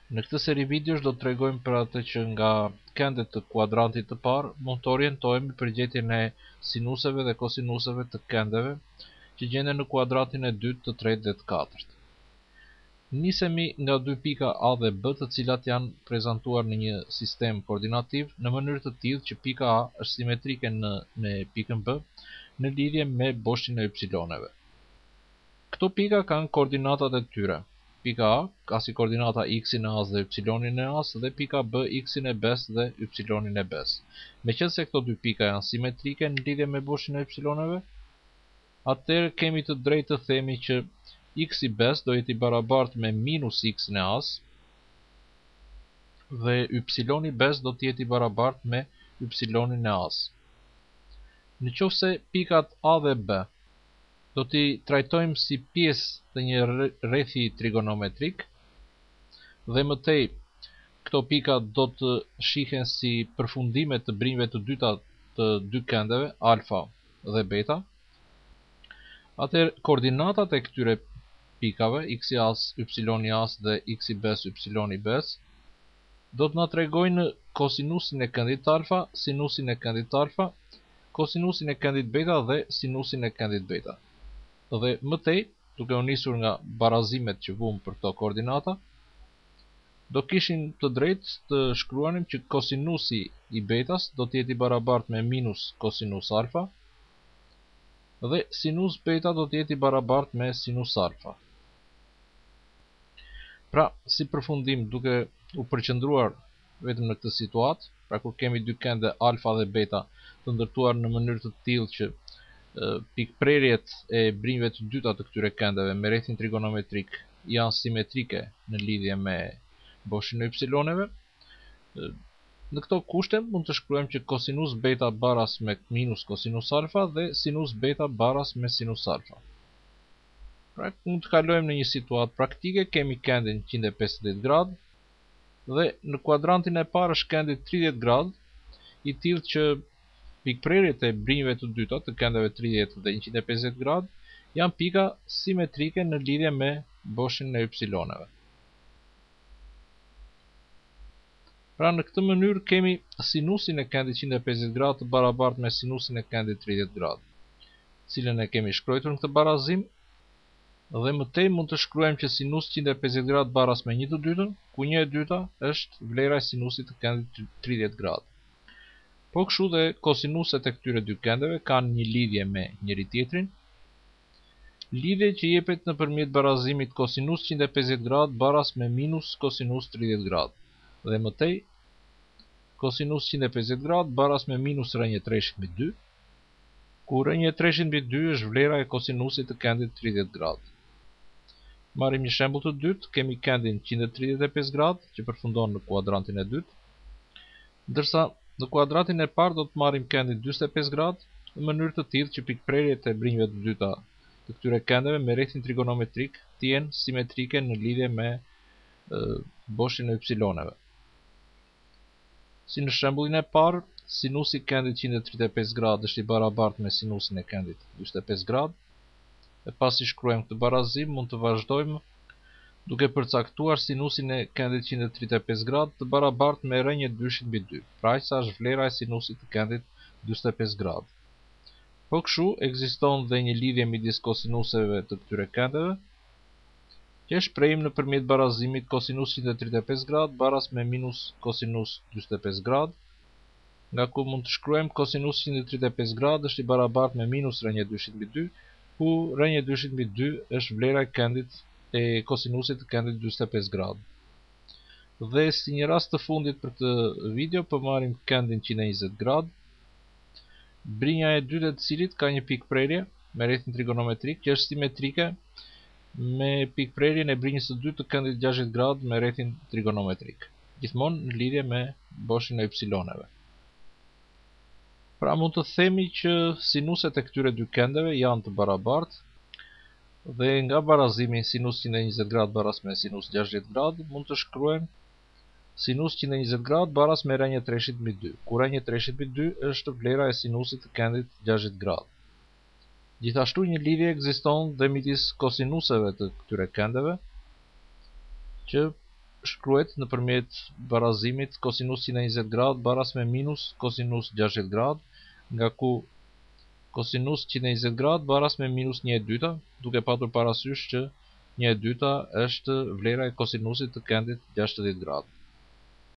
Në këtë seri videosh do të tregojmë për atë që nga këndet të kuadrantit të parë mund të orientohemi për gjetjen e sinuseve dhe kosinuseve të këndeve që gjenden në kuadratin e dytë, të tretë dhe të katërt. Nisemi nga dy pika A dhe B, të cilat janë prezantuar në një sistem koordinativ në mënyrë të tillë që pika A është simetrike me pikën B në lidhje me boshin e ypsiloneve. Këto pika kanë koordinatat e tyre. Pika A ka si koordinata x-in e A dhe y-in e A dhe pika B x-in e B dhe y-in e B. Meqense këto dy pika janë simetrike në lidhje me boshin e ypsiloneve, atëherë kemi të drejtë të themi që x i B do jetë i barabartë me minus x-in e A dhe y i B do të jetë i barabartë me y-in e A. Nëse pikat A dhe B do t'i trajtojmë si pjesë të një rrethi trigonometrik dhe mëtej këto pika do të shihen si përfundime të brinjve të dyta të dy këndeve, alfa dhe beta, atëherë koordinatat e këtyre pikave, x i as, y i as dhe x i bes, y i bes, do të na tregojnë kosinusin e këndit alfa, sinusin e këndit alfa, kosinusin e këndit beta dhe sinusin e këndit beta. Dhe mëtej, duke u nisur nga barazimet që vumë për këto koordinata, do kishin të drejtë të shkruanim që kosinusi i betas do të jetë i barabartë me minus kosinus alfa dhe sinus beta do të jetë i barabartë me sinus alfa. Pra, si përfundim, duke u përqendruar vetëm në këtë situatë, pra kur kemi dy kënde alfa dhe beta të ndërtuar në mënyrë të tillë që pikprerjet e brinjve të dyta të këtyre këndeve me rrethin trigonometrik janë simetrike në lidhje me boshin e ypsiloneve, në këto kushte mund të shkruajmë që kosinus beta baras me minus kosinus alfa dhe sinus beta baras me sinus alfa. Pra, mund të kalojmë në një situatë praktike, kemi këndin 150 gradë dhe në kuadrantin e parë është këndi 30 gradë, i tillë që pikprerjet e brinjve të dyta të këndeve 30 dhe 150 gradë janë pika simetrike në lidhje me boshin e ypsiloneve. Pra, në këtë mënyrë kemi sinusin e këndit 150 gradë të barabartë me sinusin e këndit 30 gradë, cilën e kemi shkruar në këtë barazim, dhe mëtej mund të shkruajmë që sinus 150 gradë baras me 1/2, ku 1/2 është vlera e sinusit të këndit 30 gradë. Po kështu dhe kosinuset e këtyre dy këndeve kanë një lidhje me njëri tjetrin, lidhje që jepet nëpërmjet barazimit kosinus 150 gradë baras me minus kosinus 30 gradë, dhe mëtej kosinus 150 gradë baras me minus rënje 3/2, ku rënje 3/2 është vlera e kosinusit të këndit 30 gradë. Marrim një shembull të dytë, kemi këndin 135 gradë që përfundon në kuadrantin e dytë, ndërsa në kuadratin e parë do të marrim këndin 45 gradë në mënyrë të tillë që pikprerjet e brinjve të dyta të këtyre këndeve me rrethin trigonometrik të jenë simetrike në lidhje me boshin e ypsiloneve. Si në shembullin e parë, sinusi i këndit 135 gradë është i barabartë me sinusin e këndit 45 gradë. E pasi shkruajmë këtë barazim, mund të vazhdojmë duke përcaktuar sinusin e këndit 135 gradë të barabartë me rënje 2/2, pra aq sa është vlera e sinusit të këndit 45 gradë. Po kështu ekziston dhe një lidhje midis kosinuseve të këtyre këndeve, që shprehim nëpërmjet barazimit kosinus 135 gradë baras me minus kosinus 45 gradë, nga ku mund të shkruajmë kosinus 135 gradë është i barabartë me minus rënje 2/2, ku rënje 2/2 është vlera e këndit e kosinusit të këndit 45 gradë. Dhe si një rast të fundit për këtë video, përmarim këndin 120 gradë, brinja e dytë e cilit ka një pikprerje me rrethin trigonometrik që është simetrike me pikprerjen e brinjës së dytë të këndit 60 gradë me rrethin trigonometrik, gjithmonë në lidhje me boshin e ypsiloneve. Pra, mund të themi që sinuset e këtyre dy këndeve janë të barabartë, dhe nga barazimi sinus 120 gradë baras me sinus 60 gradë, mund të shkruajmë sinus 120 gradë baras me rënje 3/2, ku rënje 3/2 është vlera e sinusit të këndit 60 gradë. Gjithashtu një lidhje ekziston dhe midis kosinuseve të këtyre këndeve, që shkruhet nëpërmjet barazimit kosinus 120 gradë baras me minus kosinus 60 gradë, nga ku kosinus 120 gradë baras me minus 1/2, duke patur parasysh që 1/2 është vlera e kosinusit të kendit 60 gradë.